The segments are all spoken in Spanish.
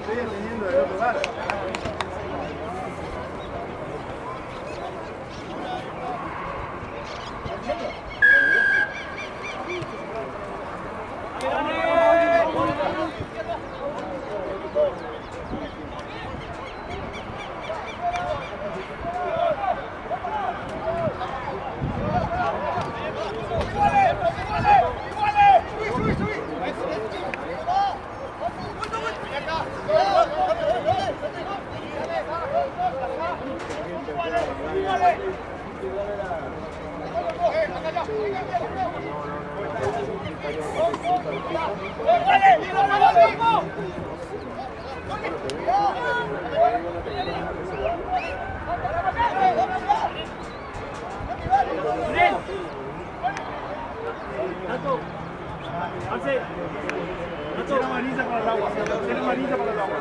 estoy atendiendo del otro bar. Tiene amarilla para el agua. Tiene amarilla para el agua.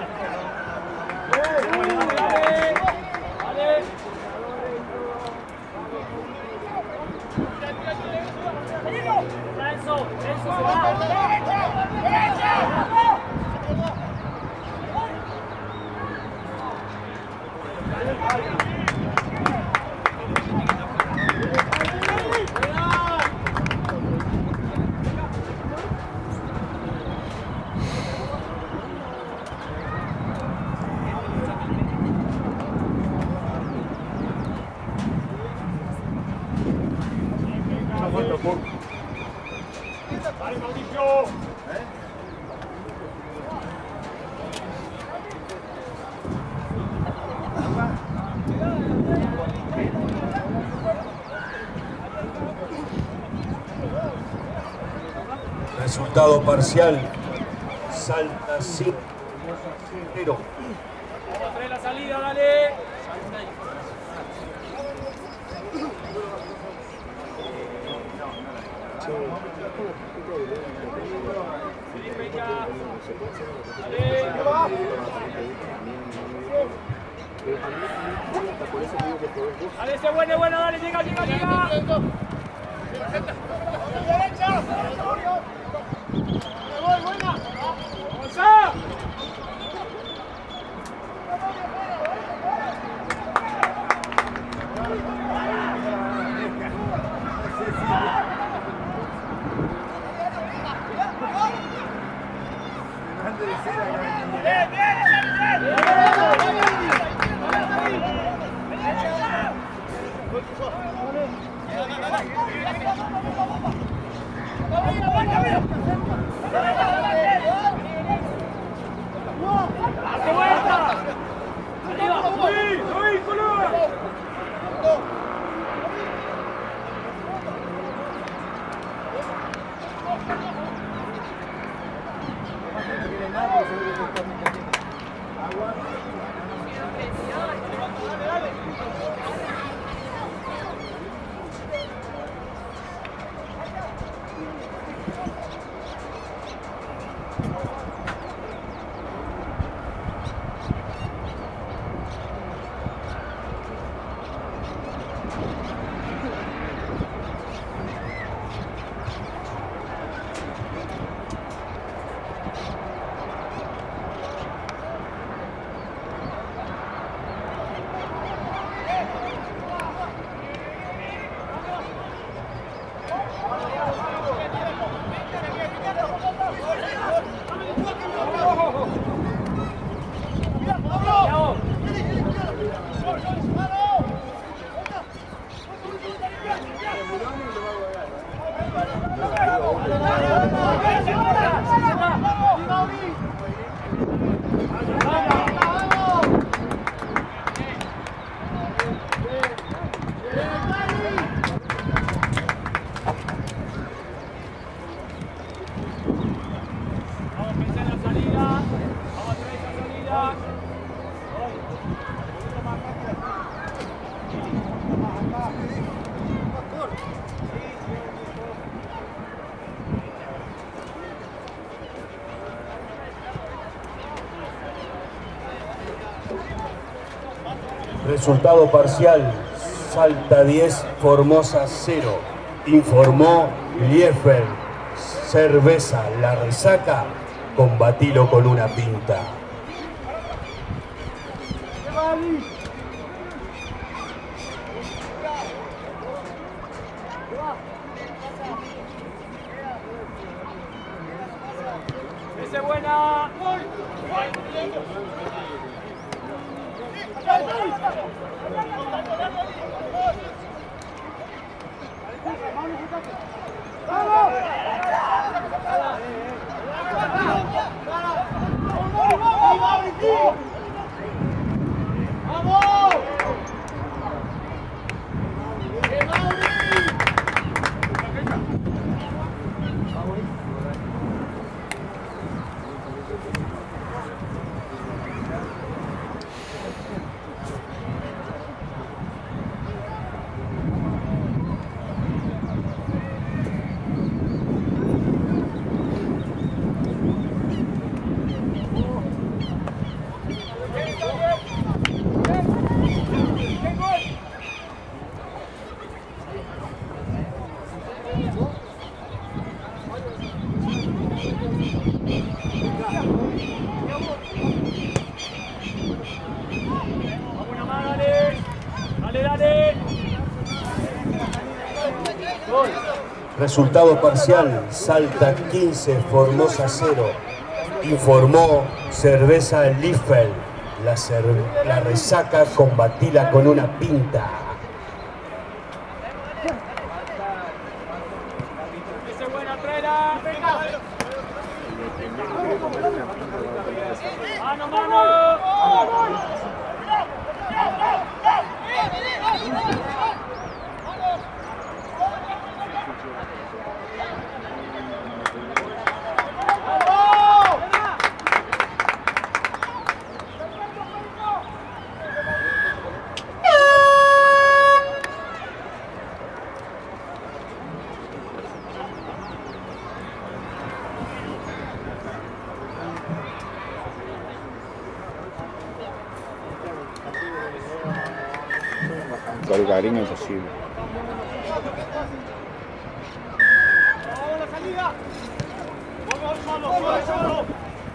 Dale, Mauricio. Resultado parcial. Salta 5-0. Vamos a traer la salida, dale. Felipe ya. Dale, ese bueno, dale, llega. Derecha. Voy, buena. ¡Avanza! Resultado parcial. Salta 10, Formosa 0. Informó Liefeld. Cerveza La Resaca. Combatilo con una pinta. Ese buena. Resultado parcial, Salta 15, Formosa 0. Informó Cerveza Liefeld. La resaca combatila con una pinta. Ese buena, traela. Mano, mano. Cariño imposible. Vamos la salida. Vamos solo.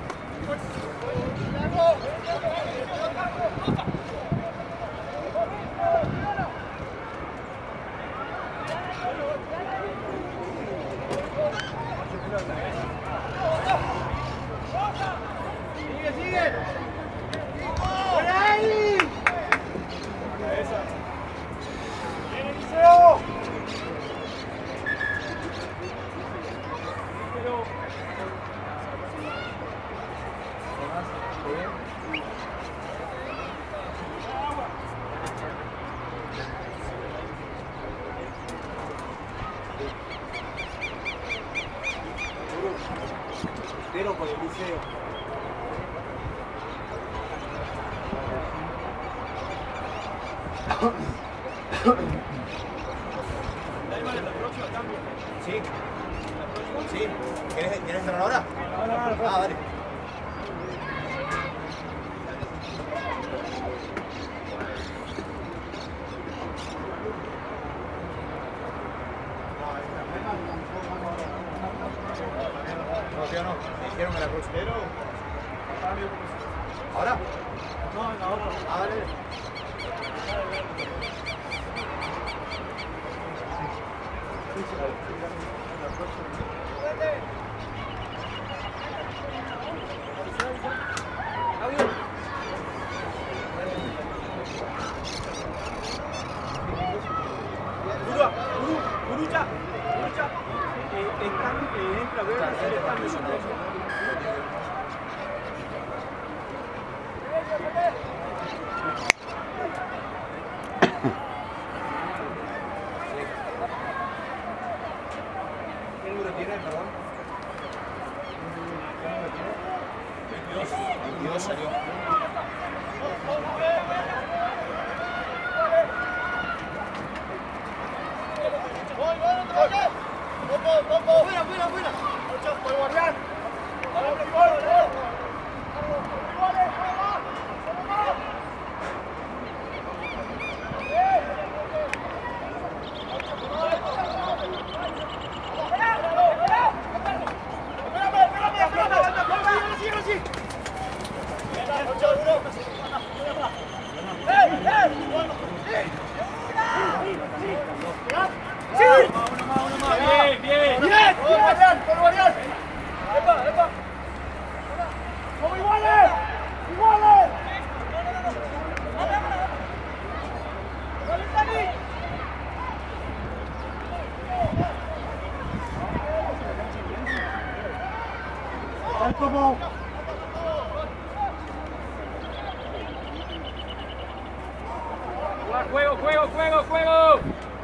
Sigue. ¡Por ahí! ¡Viene Eliseo! Pero por el liceo. Sí. Sí. ¿Quieres entrar ahora? Ah, vale. No, tío, no. Me dijeron que la próxima. ¿Ahora? No, en la otra. Ah, vale. Urucha. Entra a ver si le cambio su precio. ¿Qué número tiene, perdón? 22 salió. Fuera. Por guardián. Al como. Juego, juego, juego, juego.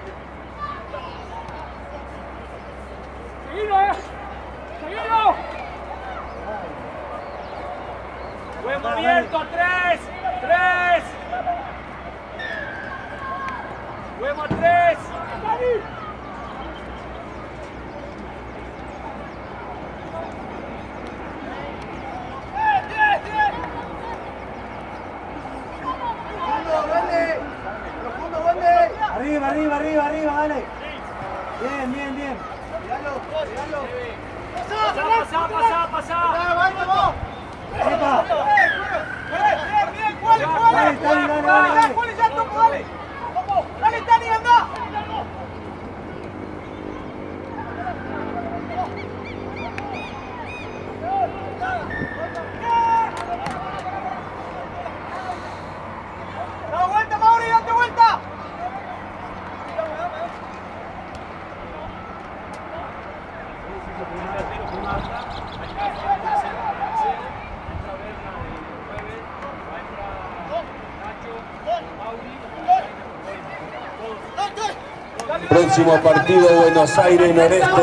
Seguido, seguido. Juego abierto, 3, 3. Juego 3. Arriba, arriba, arriba, arriba, dale. Bien, bien, bien. Pasá, pasá, pasá. Epa. Bien, bien, ¿cuál, cuál? Dale, Tani, dale, dale, dale. ¿Cuál ya toco, dale? Dale, Tani, anda. ¡Da vuelta, Mauri, date vuelta! Próximo partido, Buenos Aires Noreste. Dale,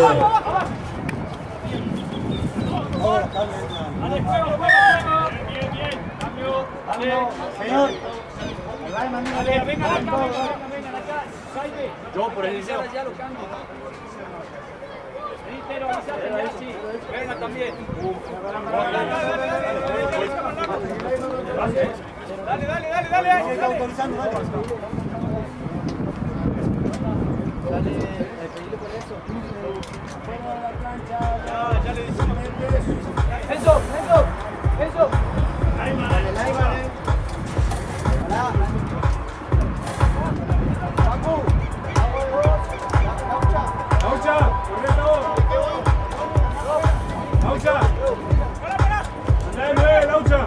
juego, juego, juego. Bien, bien. Cambio. Señor. Dale, venga acá, venga acá. Jaime. Yo por el liceo. Ya lo cambio. Pero avisate, sí. Venga también. Dale, dale, dale, dale. Está autorizando, dale. Ya le decimos. Eso, eso, eso. Laucha, correcto. Laucha. Andá de 9, Laucha.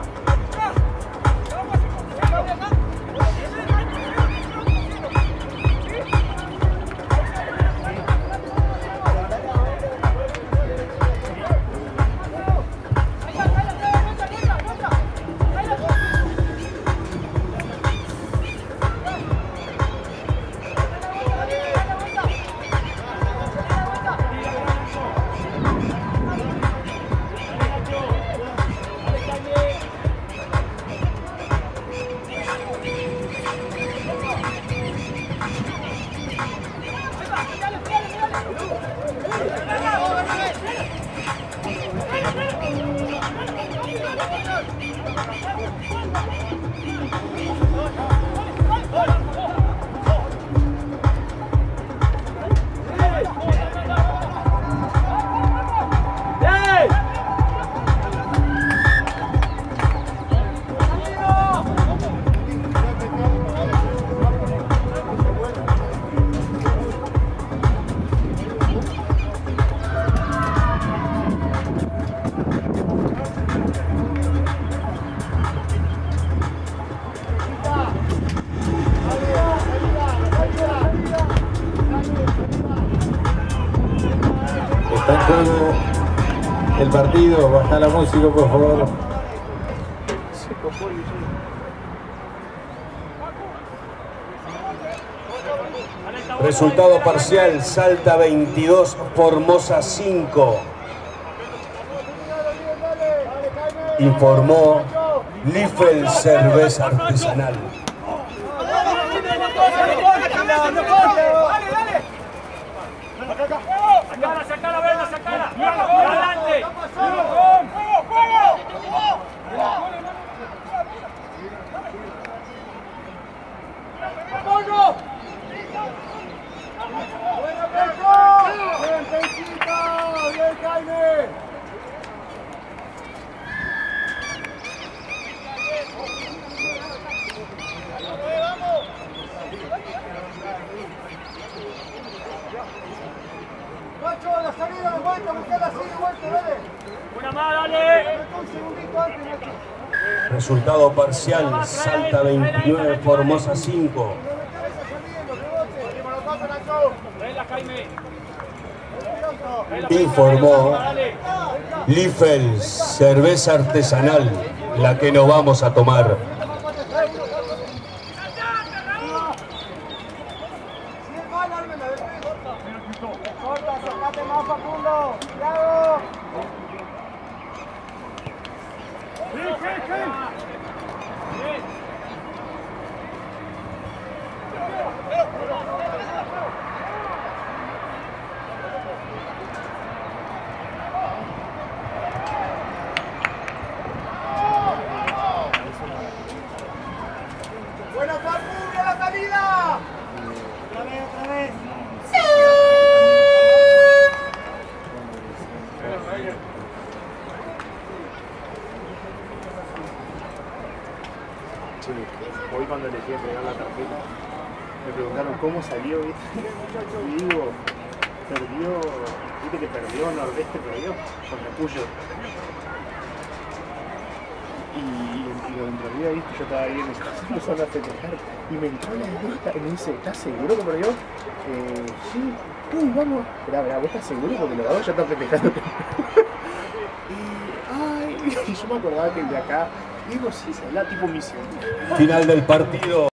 Está en juego el partido, baja la música por favor. Resultado parcial, Salta 22, Formosa 5. Informó Liffel Cerveza Artesanal. Sacala, sacala, Berna, sacala. Adelante. ¡Juego, juego! ¡Apoyo! ¡Bien, Pencito! ¡Bien, Jaime! Macho, la salida de vuelta, busca la salida de vuelta, dale. Una más, dale. Un segundito antes, Nacho. Resultado parcial, Salta 29, Formosa 5. Venga, Jaime. informó Liefeld, cerveza artesanal, la que nos vamos a tomar. Corta, sacate más, Facundo. Bravo. Bueno, Facu, mira la salida. Otra vez. Hoy cuando le fui a entregar la tarjeta, me preguntaron cómo salió, ¿viste? Y digo, perdió, viste que perdió, Nordeste perdió, contra Cuyo. Y en realidad, viste, yo estaba ahí en mi casa, me van a festejar, y me entró la nota y me dice, ¿estás seguro que perdió? Sí, uy, vamos. Esperá, ¿vos estás seguro? Porque los dos ya están festejando. Y yo me acordaba que el de acá, digo, sí, se habla tipo misión. Final del partido.